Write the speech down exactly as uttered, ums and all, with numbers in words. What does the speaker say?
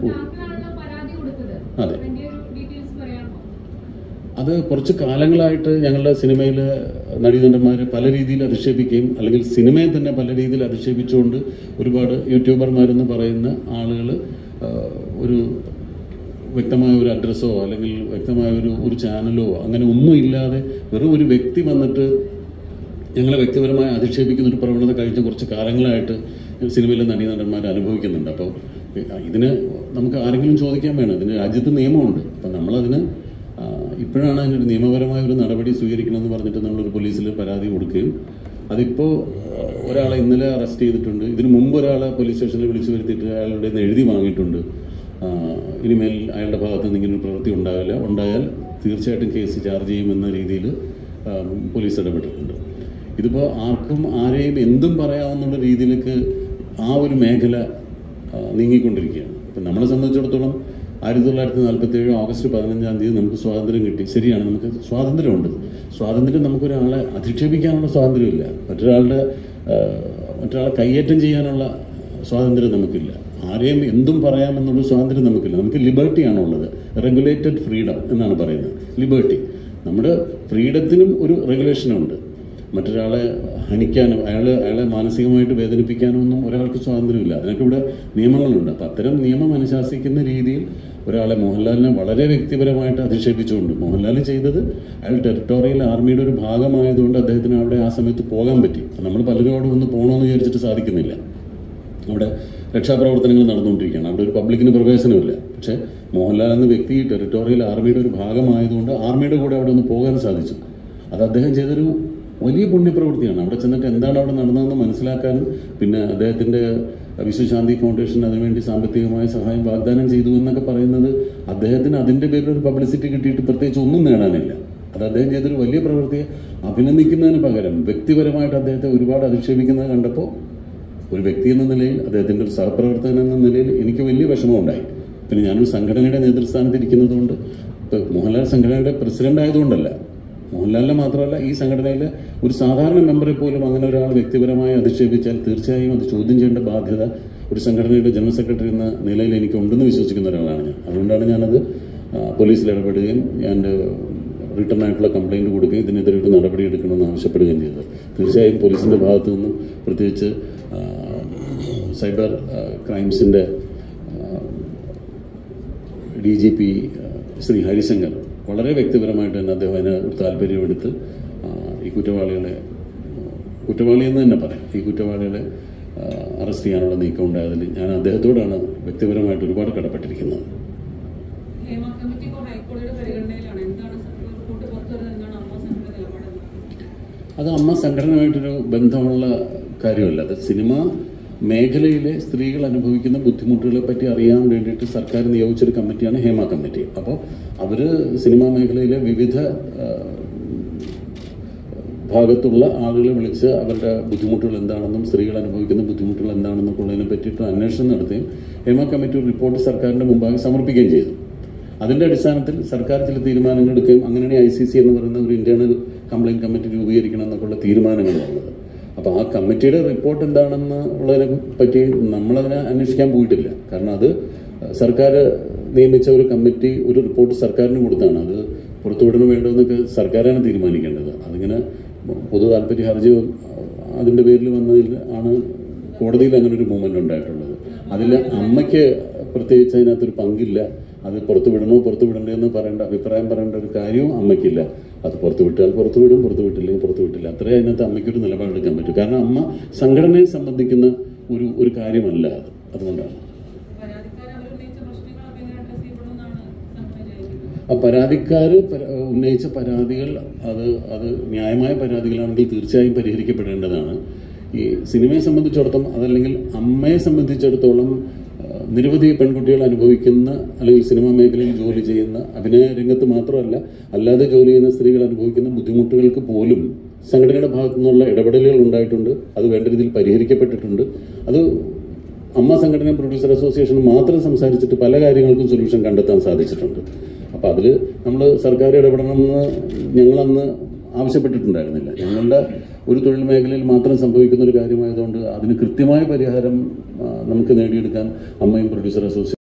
അതെ, അത് കുറച്ച് കാലങ്ങളായിട്ട് ഞങ്ങളുടെ സിനിമയിൽ നടീനടന്മാരെ പല രീതിയിൽ അധിക്ഷേപിക്കുകയും അല്ലെങ്കിൽ സിനിമയെ തന്നെ പല രീതിയിൽ അധിക്ഷേപിച്ചുകൊണ്ട് ഒരുപാട് യൂട്യൂബർമാരെന്ന് പറയുന്ന ആളുകൾ ഒരു വ്യക്തമായ ഒരു അഡ്രസ്സോ അല്ലെങ്കിൽ വ്യക്തമായ ഒരു ഒരു ചാനലോ അങ്ങനെ ഒന്നും ഇല്ലാതെ വെറും ഒരു വ്യക്തി വന്നിട്ട് ഞങ്ങളെ വ്യക്തിപരമായി അധിക്ഷേപിക്കുന്ന ഒരു പ്രവണത കഴിഞ്ഞ കുറച്ച് കാലങ്ങളായിട്ട് സിനിമയിലെ നടീനടന്മാർ അനുഭവിക്കുന്നുണ്ട്. അപ്പോൾ ഇതിന് നമുക്ക് ആരെങ്കിലും ചോദിക്കാൻ വേണം, ഇതിന് രാജ്യത്ത് നിയമമുണ്ട്. അപ്പം നമ്മളതിന് ഇപ്പോഴാണ് അതിനൊരു നിയമപരമായ ഒരു നടപടി സ്വീകരിക്കണമെന്ന് പറഞ്ഞിട്ട് നമ്മളൊരു പോലീസിൽ പരാതി കൊടുക്കുകയും അതിപ്പോൾ ഒരാളെ ഇന്നലെ അറസ്റ്റ് ചെയ്തിട്ടുണ്ട്. ഇതിന് മുമ്പ് ഒരാളെ പോലീസ് സ്റ്റേഷനിൽ വിളിച്ചു വരുത്തിയിട്ട് അയാളുടെ എഴുതി വാങ്ങിയിട്ടുണ്ട്. ഇനിമേൽ അയാളുടെ ഭാഗത്ത് നിന്ന് ഇങ്ങനെ ഒരു പ്രവൃത്തി ഉണ്ടാവില്ല, ഉണ്ടായാൽ തീർച്ചയായിട്ടും കേസ് ചാർജ് ചെയ്യുമെന്ന രീതിയിൽ പോലീസ് ഇടപെട്ടിട്ടുണ്ട്. ഇതിപ്പോൾ ആർക്കും ആരെയും എന്തും പറയാവുന്ന രീതിയിലേക്ക് ആ ഒരു മേഖല നീങ്ങിക്കൊണ്ടിരിക്കുകയാണ്. ഇപ്പം നമ്മളെ സംബന്ധിച്ചിടത്തോളം ആയിരത്തി തൊള്ളായിരത്തി നാൽപ്പത്തി ഏഴ് ഓഗസ്റ്റ് പതിനഞ്ചാം തീയതി നമുക്ക് സ്വാതന്ത്ര്യം കിട്ടി. ശരിയാണ്, നമുക്ക് സ്വാതന്ത്ര്യമുണ്ട്. സ്വാതന്ത്ര്യം നമുക്കൊരാളെ അധിക്ഷേപിക്കാനുള്ള സ്വാതന്ത്ര്യമില്ല, മറ്റൊരാളുടെ മറ്റൊരാളെ കയ്യേറ്റം ചെയ്യാനുള്ള സ്വാതന്ത്ര്യം നമുക്കില്ല, ആരെയും എന്തും പറയാമെന്നുള്ള സ്വാതന്ത്ര്യം നമുക്കില്ല. നമുക്ക് ലിബർട്ടിയാണുള്ളത്, റെഗുലേറ്റഡ് ഫ്രീഡം എന്നാണ് പറയുന്നത്. ലിബർട്ടി, നമ്മുടെ ഫ്രീഡത്തിനും ഒരു റെഗുലേഷനുണ്ട്. മറ്റൊരാളെ ഹനിക്കാനോ അയാൾ അയാളെ മാനസികമായിട്ട് വേദനിപ്പിക്കാനോ ഒന്നും ഒരാൾക്ക് സ്വാതന്ത്ര്യമില്ല. അതിനൊക്കെ ഇവിടെ നിയമങ്ങളുണ്ട്. അപ്പം അത്തരം നിയമം അനുശാസിക്കുന്ന രീതിയിൽ ഒരാളെ മോഹൻലാലിനെ വളരെ വ്യക്തിപരമായിട്ട് അധിക്ഷേപിച്ചുകൊണ്ട്, മോഹൻലാൽ ചെയ്തത് അയാൾ ടെറിട്ടോറിയൽ ആർമിയുടെ ഒരു ഭാഗമായതുകൊണ്ട് അദ്ദേഹത്തിന് അവിടെ ആ സമയത്ത് പോകാൻ പറ്റി. നമ്മൾ പലരും അവിടെ ഒന്ന് പോകണമെന്ന് വിചാരിച്ചിട്ട് സാധിക്കുന്നില്ല. അവിടെ രക്ഷാപ്രവർത്തനങ്ങൾ നടന്നുകൊണ്ടിരിക്കുകയാണ്, അവിടെ ഒരു പബ്ലിക്കിന് പ്രവേശനമില്ല. പക്ഷേ മോഹൻലാൽ എന്ന വ്യക്തി ടെറിട്ടോറിയൽ ആർമിയുടെ ഒരു ഭാഗമായതുകൊണ്ട് ആർമിയുടെ കൂടെ അവിടെ ഒന്ന് പോകാൻ സാധിച്ചു. അത് അദ്ദേഹം ചെയ്തൊരു വലിയ പുണ്യപ്രവൃത്തിയാണ്. അവിടെ ചെന്നിട്ട് എന്താണ് അവിടെ നടന്നതെന്ന് മനസ്സിലാക്കാനും പിന്നെ അദ്ദേഹത്തിൻ്റെ വിശ്വശാന്തി ഫൗണ്ടേഷൻ അതിനുവേണ്ടി സാമ്പത്തികമായ സഹായം വാഗ്ദാനം ചെയ്തു എന്നൊക്കെ പറയുന്നത് അദ്ദേഹത്തിന് അതിൻ്റെ പേരിൽ ഒരു പബ്ലിസിറ്റി കിട്ടിയിട്ട് പ്രത്യേകിച്ച് ഒന്നും നേടാനില്ല. അത് അദ്ദേഹം ചെയ്തൊരു വലിയ പ്രവൃത്തിയെ അഭിനന്ദിക്കുന്നതിന് പകരം വ്യക്തിപരമായിട്ട് അദ്ദേഹത്തെ ഒരുപാട് അധിക്ഷേപിക്കുന്നത് കണ്ടപ്പോൾ ഒരു വ്യക്തി എന്ന നിലയിൽ, അദ്ദേഹത്തിൻ്റെ ഒരു സഹപ്രവർത്തകൻ എന്ന നിലയിൽ എനിക്ക് വലിയ വിഷമമുണ്ടായി. പിന്നെ ഞാനൊരു സംഘടനയുടെ നേതൃസ്ഥാനത്ത് ഇരിക്കുന്നത് കൊണ്ട്, ഇപ്പോൾ മോഹൻലാൽ സംഘടനയുടെ പ്രസിഡന്റ് ആയതുകൊണ്ടല്ല, മോഹൻലാലിനെ മാത്രമല്ല ഈ സംഘടനയിലെ ഒരു സാധാരണ മെമ്പറെ പോലും അങ്ങനെ ഒരാൾ വ്യക്തിപരമായി അധിക്ഷേപിച്ചാൽ തീർച്ചയായും അത് ചോദ്യം ചെയ്യേണ്ട ബാധ്യത ഒരു സംഘടനയുടെ ജനറൽ സെക്രട്ടറി എന്ന നിലയിൽ എനിക്ക് ഉണ്ടെന്ന് വിശ്വസിക്കുന്ന ഒരാളാണ് ഞാൻ. അതുകൊണ്ടാണ് ഞാനത് പോലീസിൽ ഇടപെടുകയും ഞാൻ റിട്ടേൺ ആയിട്ടുള്ള കംപ്ലയിൻറ്റ് കൊടുക്കുകയും ഇതിനെതിരെ ഒരു നടപടി എടുക്കണമെന്ന് ആവശ്യപ്പെടുകയും ചെയ്തത്. തീർച്ചയായും പോലീസിൻ്റെ ഭാഗത്തു നിന്നും, പ്രത്യേകിച്ച് സൈബർ ക്രൈംസിൻ്റെ D G P Sri Harishankar വളരെ വ്യക്തിപരമായിട്ട് തന്നെ അദ്ദേഹം അതിന് ഒരു താല്പര്യമെടുത്ത് ഈ കുറ്റവാളികളെ, കുറ്റവാളി എന്ന് തന്നെ പറയാം, ഈ കുറ്റവാളികളെ അറസ്റ്റ് ചെയ്യാനുള്ള നീക്കം ഉണ്ടായതിൽ ഞാൻ അദ്ദേഹത്തോടാണ് വ്യക്തിപരമായിട്ട് ഒരുപാട് കടപ്പെട്ടിരിക്കുന്നത്. അത് അമ്മ സംഘടനയുമായിട്ടൊരു ബന്ധമുള്ള കാര്യമല്ല. അത് സിനിമ മേഖലയിലെ സ്ത്രീകൾ അനുഭവിക്കുന്ന ബുദ്ധിമുട്ടുകളെ പറ്റി അറിയാൻ വേണ്ടിയിട്ട് സർക്കാർ നിയോഗിച്ചൊരു കമ്മിറ്റിയാണ് ഹേമ കമ്മിറ്റി. അപ്പോൾ അവർ സിനിമാ മേഖലയിലെ വിവിധ ഭാഗത്തുള്ള ആളുകളെ വിളിച്ച് അവരുടെ ബുദ്ധിമുട്ടുകൾ എന്താണെന്നും സ്ത്രീകൾ അനുഭവിക്കുന്ന ബുദ്ധിമുട്ടുകൾ എന്താണെന്നൊക്കെ ഉള്ളതിനെ പറ്റിയിട്ട് അന്വേഷണം നടത്തുകയും ഹേമ കമ്മിറ്റി ഒരു റിപ്പോർട്ട് സർക്കാരിൻ്റെ മുമ്പാകെ സമർപ്പിക്കുകയും ചെയ്തു. അതിൻ്റെ അടിസ്ഥാനത്തിൽ സർക്കാർ ചില തീരുമാനങ്ങൾ എടുക്കുകയും അങ്ങനെയാണ് ഐ സി സി എന്ന് പറയുന്ന ഒരു ഇന്റേണൽ കംപ്ലയിൻറ്റ് കമ്മിറ്റി രൂപീകരിക്കണം എന്നൊക്കെയുള്ള തീരുമാനങ്ങൾ വന്നത്. അപ്പോൾ ആ കമ്മിറ്റിയുടെ റിപ്പോർട്ട് എന്താണെന്ന് ഉള്ളതിനെ പറ്റി നമ്മളതിനെ അന്വേഷിക്കാൻ പോയിട്ടില്ല. കാരണം അത് സർക്കാർ നിയമിച്ച ഒരു കമ്മിറ്റി ഒരു റിപ്പോർട്ട് സർക്കാരിന് കൊടുത്താണ്. അത് പുറത്തുവിടണം വേണ്ടതെന്നൊക്കെ സർക്കാരാണ് തീരുമാനിക്കേണ്ടത്. അതിങ്ങനെ പൊതു താല്പര്യ ഹർജി അതിൻ്റെ പേരിൽ വന്നതിൽ ആണ് കോടതിയിൽ അങ്ങനെ ഒരു മൂവ്മെൻ്റ് ഉണ്ടായിട്ടുള്ളത്. അതിൽ അമ്മയ്ക്ക് പ്രത്യേകിച്ച് അതിനകത്തൊരു പങ്കില്ല. അത് പുറത്തു വിടണോ പുറത്തു വിടണ്ടേന്ന് പറയേണ്ട അഭിപ്രായം പറയേണ്ട ഒരു കാര്യവും അമ്മയ്ക്കില്ല. അത് പുറത്തു വിട്ടാൽ പുറത്തു വിടും, പുറത്തു വിട്ടില്ലെങ്കിൽ പുറത്തു വിട്ടില്ല. അത്രയും അതിനകത്ത് അമ്മയ്ക്കൊരു നിലപാടെടുക്കാൻ പറ്റും. കാരണം അമ്മ സംഘടനയെ സംബന്ധിക്കുന്ന ഒരു ഒരു കാര്യമല്ല അത്. അതുകൊണ്ടാണ് ആ പരാതിക്കാർ ഉന്നയിച്ച പരാതികൾ അത് അത് ന്യായമായ പരാതികളാണെങ്കിൽ തീർച്ചയായും പരിഹരിക്കപ്പെടേണ്ടതാണ്. ഈ സിനിമയെ സംബന്ധിച്ചിടത്തോളം അതല്ലെങ്കിൽ അമ്മയെ സംബന്ധിച്ചിടത്തോളം നിരവധി പെൺകുട്ടികൾ അനുഭവിക്കുന്ന അല്ലെങ്കിൽ സിനിമാ മേഖലയിൽ ജോലി ചെയ്യുന്ന, അഭിനയ രംഗത്ത് മാത്രമല്ല അല്ലാതെ ജോലി ചെയ്യുന്ന സ്ത്രീകൾ അനുഭവിക്കുന്ന ബുദ്ധിമുട്ടുകൾക്ക് പോലും സംഘടനയുടെ ഭാഗത്തു നിന്നുള്ള ഇടപെടലുകൾ ഉണ്ടായിട്ടുണ്ട്. അത് വേണ്ട രീതിയിൽ പരിഹരിക്കപ്പെട്ടിട്ടുണ്ട്. അത് അമ്മ സംഘടന പ്രൊഡ്യൂസർ അസോസിയേഷൻ മാത്രം സംസാരിച്ചിട്ട് പല കാര്യങ്ങൾക്കും സൊല്യൂഷൻ കണ്ടെത്താൻ സാധിച്ചിട്ടുണ്ട്. അപ്പോൾ അതിൽ നമ്മൾ സർക്കാർ ഇടപെടണമെന്ന് ഞങ്ങളന്ന് ആവശ്യപ്പെട്ടിട്ടുണ്ടായിരുന്നില്ല. ഞങ്ങളുടെ ഒരു തൊഴിൽ മേഖലയിൽ മാത്രം സംഭവിക്കുന്ന ഒരു കാര്യമായതുകൊണ്ട് അതിന് കൃത്യമായ പരിഹാരം നമുക്ക് നേടിയെടുക്കാൻ അമ്മയും പ്രൊഡ്യൂസർ അസോസിയേഷൻ